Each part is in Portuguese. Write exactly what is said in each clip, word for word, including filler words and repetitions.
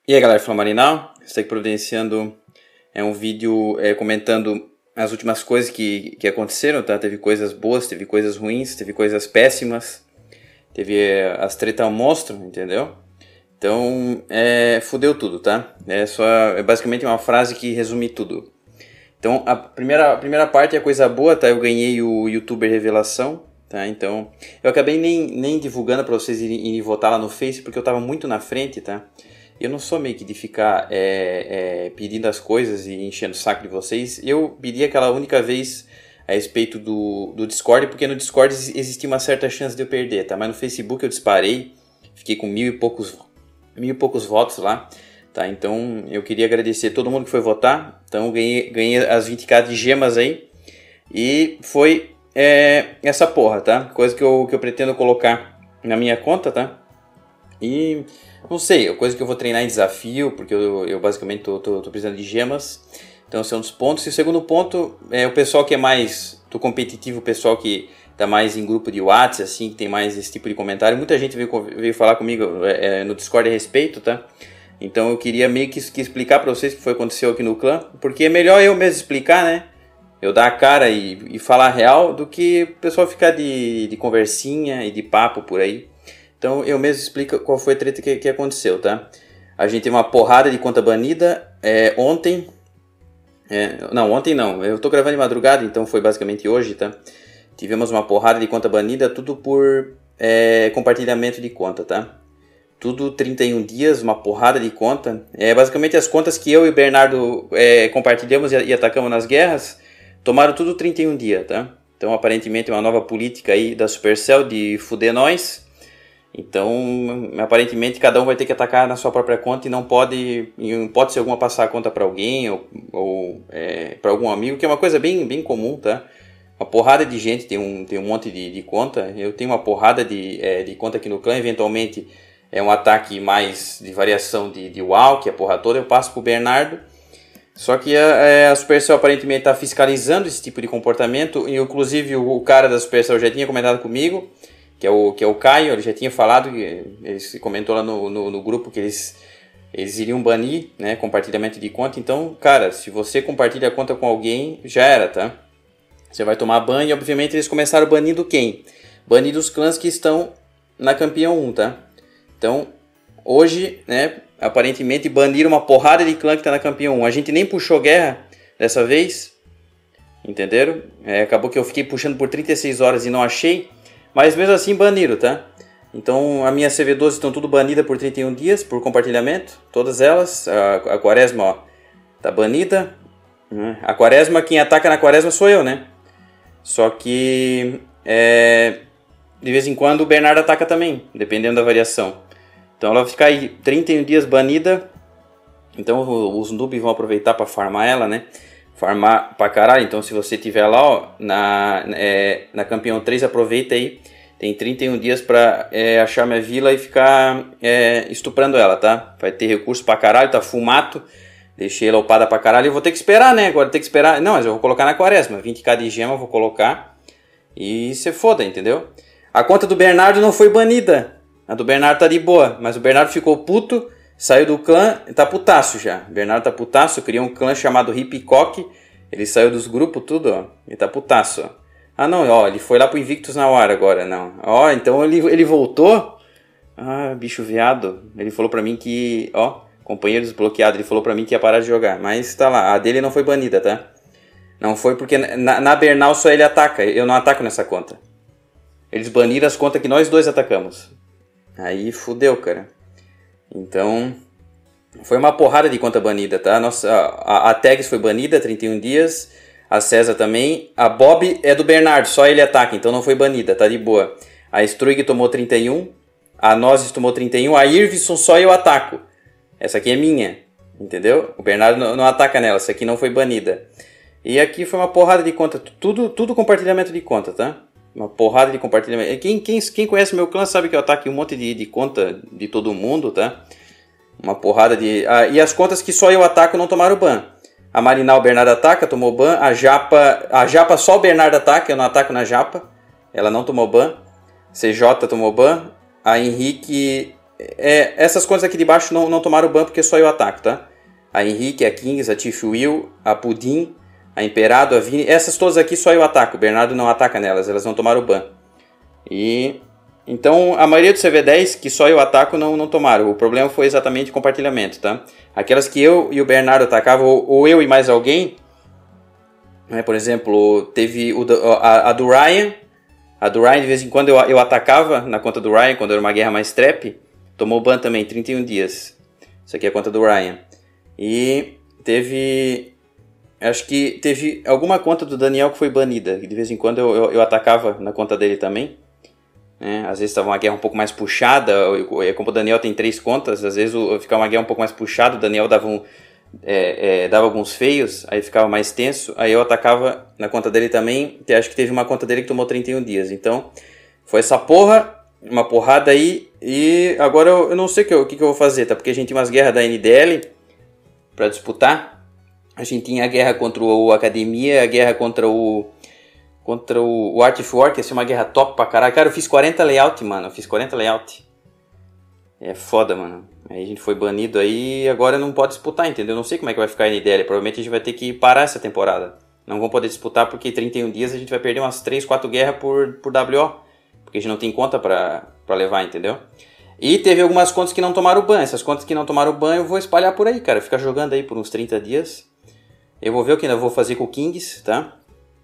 E aí galera, Fala Marinal, estou aqui providenciando é, um vídeo é, comentando as últimas coisas que, que aconteceram, tá? Teve coisas boas, teve coisas ruins, teve coisas péssimas, teve é, as tretas ao monstro, entendeu? Então, é, fudeu tudo, tá? É, só, é basicamente uma frase que resume tudo. Então, a primeira, a primeira parte é coisa boa, tá? Eu ganhei o YouTuber Revelação, tá? Então, eu acabei nem, nem divulgando para vocês irem, irem votar lá no Face, porque eu tava muito na frente, tá? Eu não sou meio que de ficar é, é, pedindo as coisas e enchendo o saco de vocês. Eu pedi aquela única vez a respeito do, do Discord, porque no Discord existia uma certa chance de eu perder, tá? Mas no Facebook eu disparei, fiquei com mil e poucos, mil e poucos votos lá, tá? Então eu queria agradecer a todo mundo que foi votar. Então ganhei, ganhei as vinte k de gemas aí. E foi é, essa porra, tá? Coisa que eu, que eu pretendo colocar na minha conta, tá? E não sei, coisa que eu vou treinar em desafio, porque eu, eu basicamente tô, tô, tô precisando de gemas. Então esse é um dos pontos. E o segundo ponto é o pessoal que é mais do competitivo, o pessoal que tá mais em grupo de WhatsApp, assim, que tem mais esse tipo de comentário. Muita gente veio, veio falar comigo é, no Discord a respeito, tá? Então eu queria meio que, que explicar pra vocês o que foi que aconteceu aqui no clã, porque é melhor eu mesmo explicar, né? Eu dar a cara e, e falar a real do que o pessoal ficar de, de conversinha e de papo por aí. Então eu mesmo explico qual foi a treta que, que aconteceu, tá? A gente teve uma porrada de conta banida é, ontem. É, não, ontem não. Eu tô gravando de madrugada, então foi basicamente hoje, tá? Tivemos uma porrada de conta banida, tudo por é, compartilhamento de conta, tá? Tudo trinta e um dias, uma porrada de conta. É, basicamente as contas que eu e o Bernardo é, compartilhamos e, e atacamos nas guerras, tomaram tudo trinta e um dias, tá? Então aparentemente é uma nova política aí da Supercell de fuder nós. Então, aparentemente, cada um vai ter que atacar na sua própria conta e não pode, em hipótese alguma, passar a conta para alguém ou, ou é, para algum amigo, que é uma coisa bem, bem comum, tá? Uma porrada de gente tem um, tem um monte de, de conta. Eu tenho uma porrada de, é, de conta aqui no clã. Eventualmente, é um ataque mais de variação de, de WoW, que é a porra toda, eu passo pro Bernardo. Só que a, a Supercell aparentemente está fiscalizando esse tipo de comportamento. E, inclusive, o, o cara da Supercell já tinha comentado comigo, que é o, que é o Caio, ele já tinha falado, ele comentou lá no, no, no grupo que eles, eles iriam banir, né, compartilhamento de conta. Então, cara, se você compartilha a conta com alguém, já era, tá? Você vai tomar ban e, obviamente, eles começaram banindo quem? Banindo os clãs que estão na campeão um, tá? Então, hoje, né, aparentemente baniram uma porrada de clã que está na campeão um. A gente nem puxou guerra dessa vez, entenderam? É, acabou que eu fiquei puxando por trinta e seis horas e não achei. Mas mesmo assim baniram, tá? Então a minha C V doze estão tudo banida por trinta e um dias, por compartilhamento. Todas elas. A, a quaresma, ó, tá banida. A quaresma, quem ataca na quaresma sou eu, né? Só que é, de vez em quando o Bernardo ataca também, dependendo da variação. Então ela vai ficar aí trinta e um dias banida. Então os noobs vão aproveitar para farmar ela, né? Farmar pra caralho. Então se você tiver lá, ó, na, é, na campeão três, aproveita aí. Tem trinta e um dias pra é, achar minha vila e ficar é, estuprando ela, tá? Vai ter recurso pra caralho, tá fumato. Deixei ela upada pra caralho. Eu vou ter que esperar, né? Agora tem que esperar. Não, mas eu vou colocar na quaresma. vinte k de gema eu vou colocar. E se foda, entendeu? A conta do Bernardo não foi banida. A do Bernardo tá de boa. Mas o Bernardo ficou puto. Saiu do clã, tá putaço já. Bernardo tá putaço, criou um clã chamado Hipcock. Ele saiu dos grupos, tudo, ó. Ele tá putaço, ó. Ah, não, ó, ele foi lá pro Invictus na hora agora, não. Ó, então ele, ele voltou. Ah, bicho viado. Ele falou pra mim que, ó, companheiro desbloqueado. Ele falou pra mim que ia parar de jogar. Mas tá lá, a dele não foi banida, tá? Não foi porque na, na Bernal só ele ataca. Eu não ataco nessa conta. Eles baniram as contas que nós dois atacamos. Aí fudeu, cara. Então, foi uma porrada de conta banida, tá? Nossa, a, a Tags foi banida, trinta e um dias. A César também. A Bob é do Bernardo, só ele ataca, então não foi banida, tá de boa. A Struig tomou trinta e um. A Nozes tomou trinta e um. A Irvison só eu ataco. Essa aqui é minha, entendeu? O Bernardo não, não ataca nela, essa aqui não foi banida. E aqui foi uma porrada de conta, tudo, tudo compartilhamento de conta, tá? Uma porrada de compartilhamento. Quem, quem, quem conhece meu clã sabe que eu ataco um monte de, de conta de todo mundo, tá? Uma porrada de... Ah, e as contas que só eu ataco não tomaram ban. A Marinal, o Bernardo ataca, tomou ban. A Japa, a Japa só o Bernardo ataca, eu não ataco na Japa. Ela não tomou ban. C J tomou ban. A Henrique é, essas contas aqui de baixo não, não tomaram ban porque só eu ataco, tá? A Henrique, a Kings, a Tiff Will, a Pudim, a Imperado, a Vini. Essas todas aqui só eu ataco. O Bernardo não ataca nelas, elas não tomaram ban. E então a maioria do C V dez que só eu ataco não, não tomaram. O problema foi exatamente o compartilhamento, tá? Aquelas que eu e o Bernardo atacavam, ou, ou eu e mais alguém, né? Por exemplo, teve o, a, a do Ryan. A do Ryan, de vez em quando eu, eu atacava na conta do Ryan, quando era uma guerra mais trap. Tomou ban também, trinta e um dias. Isso aqui é a conta do Ryan. E teve... Acho que teve alguma conta do Daniel que foi banida. De vez em quando eu, eu, eu atacava na conta dele também. É, às vezes estava uma guerra um pouco mais puxada. Como o Daniel tem três contas, às vezes ficava uma guerra um pouco mais puxada. O Daniel dava, um, é, é, dava alguns feios, aí ficava mais tenso. Aí eu atacava na conta dele também. Acho que teve uma conta dele que tomou trinta e um dias. Então foi essa porra, uma porrada aí. E agora eu, eu não sei o que, eu, o que eu vou fazer, tá? Porque a gente tinha umas guerras da N D L para disputar. A gente tinha a guerra contra o Academia, a guerra contra o contra o, o Art of War, que ia ser uma guerra top pra caralho. Cara, eu fiz quarenta layout, mano. Eu fiz quarenta layout. É foda, mano. Aí a gente foi banido aí e agora não pode disputar, entendeu? Eu não sei como é que vai ficar a N D L. Provavelmente a gente vai ter que parar essa temporada. Não vamos poder disputar porque trinta e um dias a gente vai perder umas três, quatro guerras por, por W O. Porque a gente não tem conta pra, pra levar, entendeu? E teve algumas contas que não tomaram ban. Essas contas que não tomaram ban eu vou espalhar por aí, cara. Ficar jogando aí por uns trinta dias. Eu vou ver o que ainda vou fazer com o Kings, tá?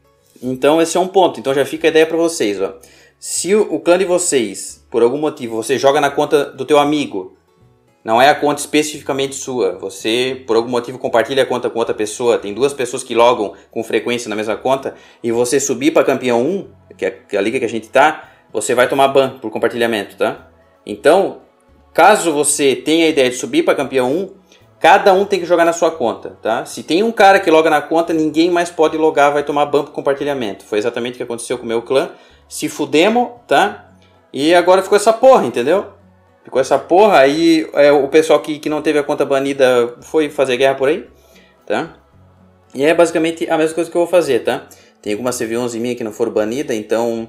Então esse é um ponto. Então já fica a ideia pra vocês, ó. Se o, o clã de vocês, por algum motivo, você joga na conta do teu amigo, não é a conta especificamente sua, você por algum motivo compartilha a conta com outra pessoa, tem duas pessoas que logam com frequência na mesma conta, e você subir pra campeão um, que é a liga que a gente tá, você vai tomar ban por compartilhamento, tá? Então, caso você tenha a ideia de subir pra campeão um, cada um tem que jogar na sua conta, tá? Se tem um cara que loga na conta, ninguém mais pode logar, vai tomar ban por compartilhamento. Foi exatamente o que aconteceu com o meu clã. Se fudemos, tá? E agora ficou essa porra, entendeu? Ficou essa porra, aí é, o pessoal que, que não teve a conta banida foi fazer guerra por aí, tá? E é basicamente a mesma coisa que eu vou fazer, tá? Tem algumas C V onze minha que não foram banidas, então...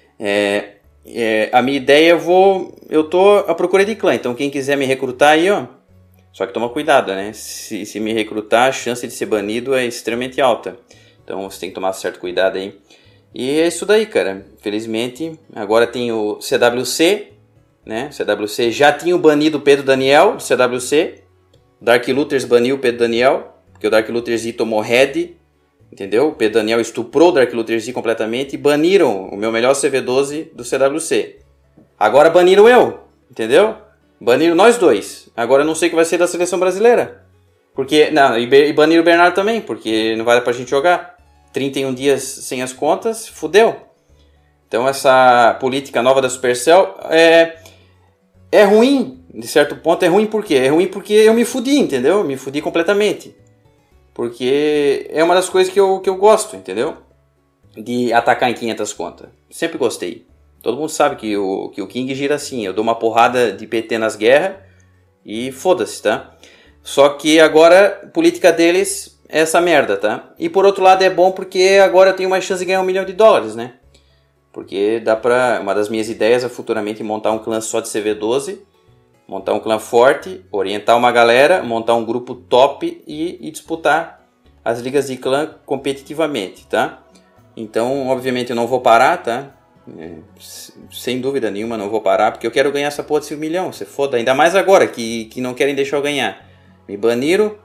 É, é, a minha ideia, eu vou... Eu tô à procura de clã, então quem quiser me recrutar aí, ó... Só que toma cuidado, né? Se, se me recrutar, a chance de ser banido é extremamente alta. Então você tem que tomar certo cuidado aí. E é isso daí, cara. Felizmente, agora tem o C W C, né? C W C já tinha banido o Pedro Daniel do C W C. Dark Looters baniu o Pedro Daniel, porque o Dark Looters Z tomou head, entendeu? O Pedro Daniel estuprou o Dark Looters Z completamente e baniram o meu melhor C V doze do C W C. Agora baniram eu, entendeu? Baniram nós dois. Agora eu não sei o que vai ser da seleção brasileira. Porque, não, e baniram o Bernardo também, porque não vai dar pra gente jogar. trinta e um dias sem as contas, fudeu. Então essa política nova da Supercell é, é ruim, de certo ponto é ruim por quê? É ruim porque eu me fudi, entendeu? Eu me fudi completamente. Porque é uma das coisas que eu, que eu gosto, entendeu? De atacar em quinhentas contas. Sempre gostei. Todo mundo sabe que o, que o King gira assim. Eu dou uma porrada de P T nas guerras e foda-se, tá? Só que agora a política deles é essa merda, tá? E por outro lado é bom porque agora eu tenho mais chance de ganhar um milhão de dólares, né? Porque dá pra... Uma das minhas ideias é futuramente montar um clã só de C V doze. Montar um clã forte, orientar uma galera, montar um grupo top e, e disputar as ligas de clã competitivamente, tá? Então, obviamente eu não vou parar, tá? É, sem dúvida nenhuma não vou parar, porque eu quero ganhar essa porra desse milhão, você foda, ainda mais agora que, que não querem deixar eu ganhar. Me baniram,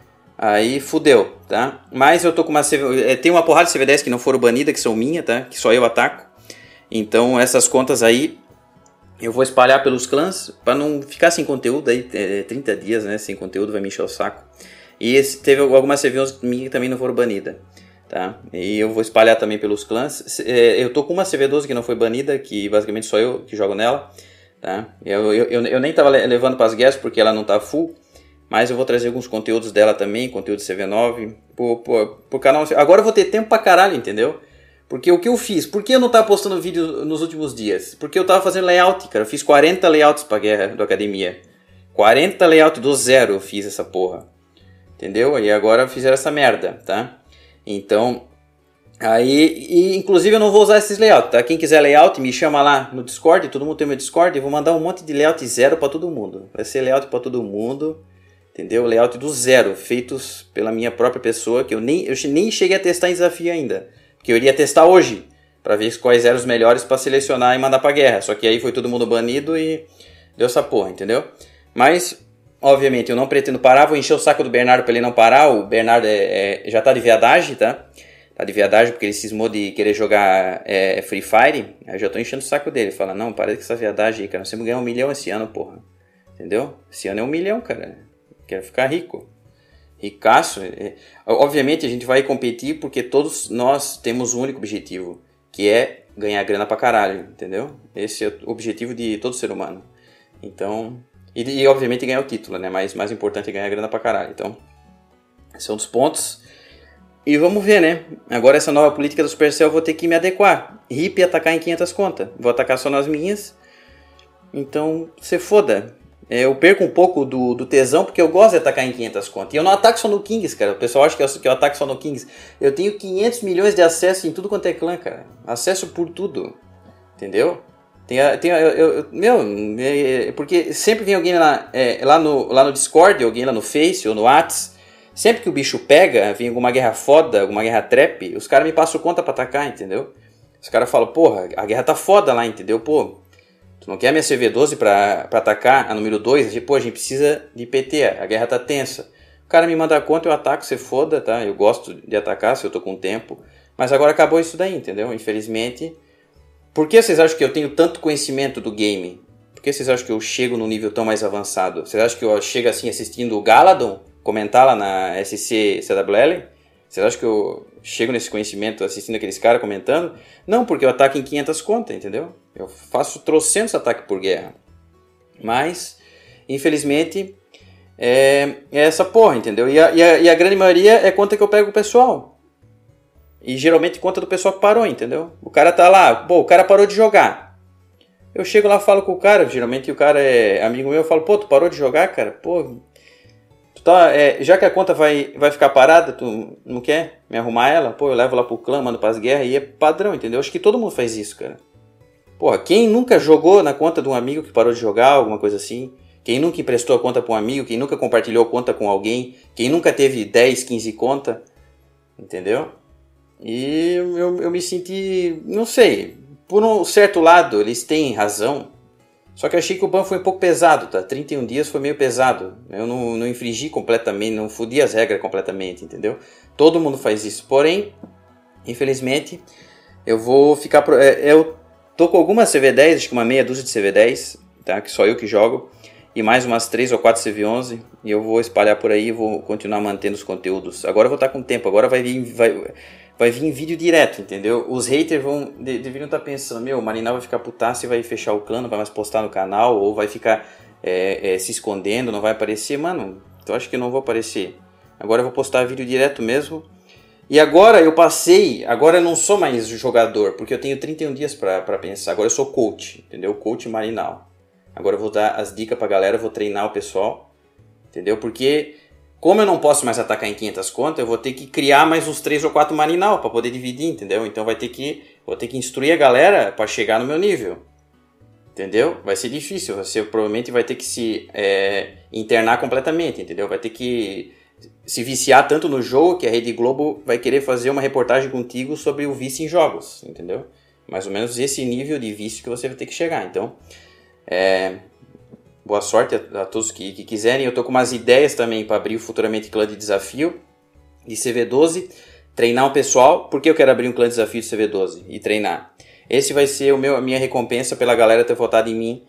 aí fudeu, tá? Mas eu tô com uma C V, tem uma porrada de C V dez que não foram banidas, que são minha, tá? Que só eu ataco. Então essas contas aí eu vou espalhar pelos clãs para não ficar sem conteúdo aí, é, trinta dias, né? Sem conteúdo vai me encher o saco. E esse, teve algumas C V onze minhas que também não foram banidas. Tá? E eu vou espalhar também pelos clãs. Eu tô com uma C V doze que não foi banida, que basicamente só eu que jogo nela, tá? eu, eu, eu, eu nem tava levando para as guerras porque ela não tá full, mas eu vou trazer alguns conteúdos dela também, conteúdo de C V nove por, por, por canal. Agora eu vou ter tempo pra caralho, entendeu? Porque o que eu fiz, por que eu não tava postando vídeo nos últimos dias? Porque eu tava fazendo layout, cara. Eu fiz quarenta layouts pra guerra do Academia, quarenta layouts do zero eu fiz essa porra, entendeu? E agora fizeram essa merda, tá? Então, Aí, e, inclusive eu não vou usar esses layouts, tá? Quem quiser layout, me chama lá no Discord, todo mundo tem meu Discord, eu vou mandar um monte de layout zero pra todo mundo. Vai ser layout pra todo mundo, entendeu? Layout do zero, feitos pela minha própria pessoa, que eu nem, eu nem cheguei a testar em desafio ainda. Porque eu iria testar hoje, pra ver quais eram os melhores pra selecionar e mandar pra guerra. Só que aí foi todo mundo banido e deu essa porra, entendeu? Mas, obviamente, eu não pretendo parar, vou encher o saco do Bernardo pra ele não parar. O Bernardo é, é, já tá de viadagem, tá? Tá de viadagem porque ele cismou de querer jogar é, Free Fire. Aí eu já tô enchendo o saco dele. Fala, não, para com essa viadagem aí, cara. Nós temos que ganhar um milhão esse ano, porra. Entendeu? Esse ano é um milhão, cara. Quero ficar rico. Ricaço. É. Obviamente a gente vai competir porque todos nós temos um único objetivo. Que é ganhar grana pra caralho, entendeu? Esse é o objetivo de todo ser humano. Então... E, e obviamente ganhar o título, né? Mas mais importante é ganhar grana pra caralho. Então, esse é um dos pontos... E vamos ver, né? Agora essa nova política do Supercell eu vou ter que me adequar. R I P e atacar em quinhentas contas. Vou atacar só nas minhas. Então, se foda. É, eu perco um pouco do, do tesão porque eu gosto de atacar em quinhentas contas. E eu não ataco só no Kings, cara. O pessoal acha que eu, que eu ataco só no Kings. Eu tenho quinhentos milhões de acesso em tudo quanto é clã, cara. Acesso por tudo. Entendeu? Tem, tem, eu, eu, meu, é, porque sempre vem alguém lá, é, lá, no, lá no Discord, alguém lá no Face ou no Whats. Sempre que o bicho pega, vem alguma guerra foda, alguma guerra trap, os caras me passam conta pra atacar, entendeu? Os caras falam, porra, a guerra tá foda lá, entendeu? Pô, tu não quer minha C V doze pra, pra atacar a número dois? Pô, a gente precisa de P T, a guerra tá tensa. O cara me manda a conta, eu ataco, você foda, tá? Eu gosto de atacar se eu tô com tempo. Mas agora acabou isso daí, entendeu? Infelizmente. Por que vocês acham que eu tenho tanto conhecimento do game? Por que vocês acham que eu chego num nível tão mais avançado? Vocês acham que eu chego assim assistindo o Galadon? Comentar lá na S C C W L? Vocês acham que eu chego nesse conhecimento assistindo aqueles caras comentando? Não, porque eu ataco em quinhentas contas, entendeu? Eu faço trocentos ataques por guerra. Mas, infelizmente, é, é essa porra, entendeu? E a, e, a, e a grande maioria é conta que eu pego o pessoal. E geralmente conta do pessoal que parou, entendeu? O cara tá lá, pô, o cara parou de jogar. Eu chego lá, falo com o cara, geralmente o cara é amigo meu, eu falo, pô, tu parou de jogar, cara? Pô... Tá, é, já que a conta vai, vai ficar parada, tu não quer me arrumar ela? Pô, eu levo lá pro clã, mando pras guerras e é padrão, entendeu? Acho que todo mundo faz isso, cara. Porra, quem nunca jogou na conta de um amigo que parou de jogar, alguma coisa assim? Quem nunca emprestou a conta pra um amigo? Quem nunca compartilhou a conta com alguém? Quem nunca teve dez, quinze contas? Entendeu? E eu, eu me senti, não sei, por um certo lado eles têm razão. Só que eu achei que o ban foi um pouco pesado, tá? trinta e um dias foi meio pesado. Eu não, não infringi completamente, não fudi as regras completamente, entendeu? Todo mundo faz isso. Porém, infelizmente, eu vou ficar... Pro... Eu tô com algumas C V dez, acho que uma meia dúzia de C V dez, tá? Que só eu que jogo. E mais umas três ou quatro C V onze. E eu vou espalhar por aí e vou continuar mantendo os conteúdos. Agora eu vou estar com tempo, agora vai vir... Vai... Vai vir vídeo direto, entendeu? Os haters vão, de, deveriam estar pensando, meu, o Marinal vai ficar putaço e vai fechar o clã, não vai mais postar no canal, ou vai ficar é, é, se escondendo, não vai aparecer. Mano, eu acho que eu não vou aparecer. Agora eu vou postar vídeo direto mesmo. E agora eu passei, agora eu não sou mais jogador, porque eu tenho trinta e um dias pra, pra pensar. Agora eu sou coach, entendeu? Coach Marinal. Agora eu vou dar as dicas pra galera, eu vou treinar o pessoal, entendeu? Porque... Como eu não posso mais atacar em quinhentas contas, eu vou ter que criar mais uns três ou quatro marinal para poder dividir, entendeu? Então vai ter que, vou ter que instruir a galera para chegar no meu nível, entendeu? Vai ser difícil, você provavelmente vai ter que se é, internar completamente, entendeu? Vai ter que se viciar tanto no jogo que a Rede Globo vai querer fazer uma reportagem contigo sobre o vício em jogos, entendeu? Mais ou menos esse nível de vício que você vai ter que chegar, então... É... Boa sorte a, a todos que, que quiserem. Eu tô com umas ideias também para abrir futuramente clã de desafio de C V doze. Treinar o pessoal. Por que eu quero abrir um clã de desafio de C V doze? E treinar. Esse vai ser o meu, a minha recompensa pela galera ter votado em mim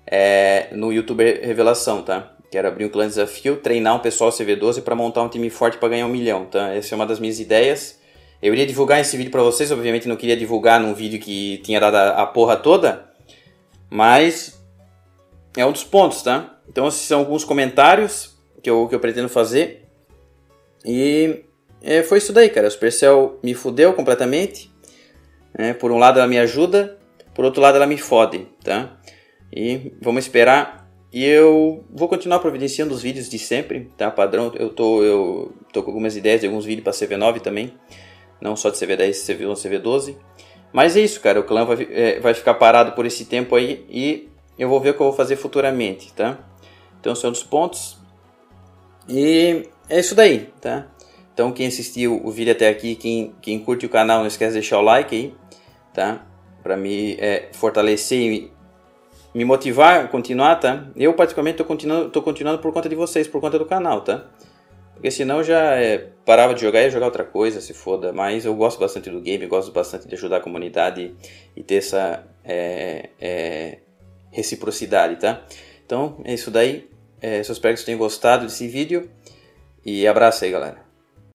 é, no YouTube Revelação, tá? Quero abrir um clã de desafio, treinar um pessoal C V doze para montar um time forte para ganhar um milhão, tá? Essa é uma das minhas ideias. Eu iria divulgar esse vídeo para vocês. Obviamente não queria divulgar num vídeo que tinha dado a, a porra toda. Mas... é um dos pontos, tá? Então esses são alguns comentários que eu, que eu pretendo fazer. E é, foi isso daí, cara. A Supercell me fudeu completamente. É, por um lado ela me ajuda, por outro lado ela me fode, tá? E vamos esperar. E eu vou continuar providenciando os vídeos de sempre, tá? Padrão, eu tô, eu tô com algumas ideias de alguns vídeos para C V nove também. não só de C V dez, C V onze, C V doze. Mas é isso, cara, o clã vai, é, vai ficar parado por esse tempo aí e eu vou ver o que eu vou fazer futuramente, tá? Então são os pontos e é isso daí, tá? Então quem assistiu o vídeo até aqui, quem, quem curte o canal, não esquece de deixar o like aí, tá? Pra me é, fortalecer e me motivar a continuar, tá? Eu particularmente tô continuando, tô continuando por conta de vocês, por conta do canal, tá? Porque senão já é, parava de jogar e ia jogar outra coisa, se foda. Mas eu gosto bastante do game, gosto bastante de ajudar a comunidade e, e ter essa é, é, reciprocidade, tá? Então é isso daí. É, eu espero que vocês tenham gostado desse vídeo. E abraço aí, galera.